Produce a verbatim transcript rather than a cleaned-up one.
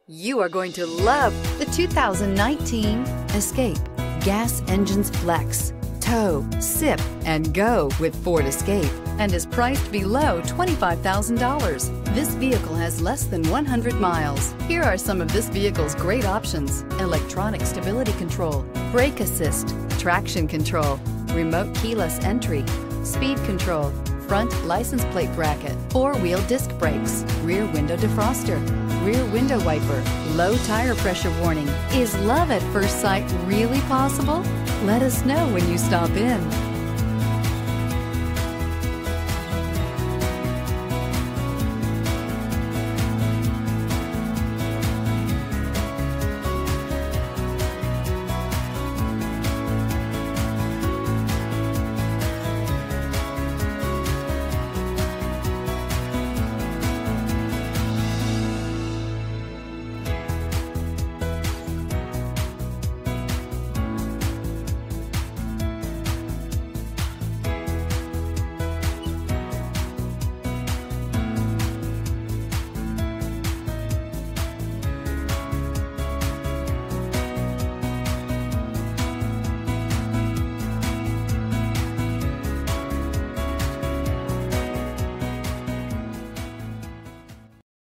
You are going to love the two thousand nineteen Escape. Gas engines flex, tow, sip, and go with Ford Escape, and is priced below twenty-five thousand dollars. This vehicle has less than one hundred miles. Here are some of this vehicle's great options: electronic stability control, brake assist, traction control, remote keyless entry, speed control, front license plate bracket, four-wheel disc brakes, rear window defroster, rear window wiper, low tire pressure warning. Is love at first sight really possible? Let us know when you stop in.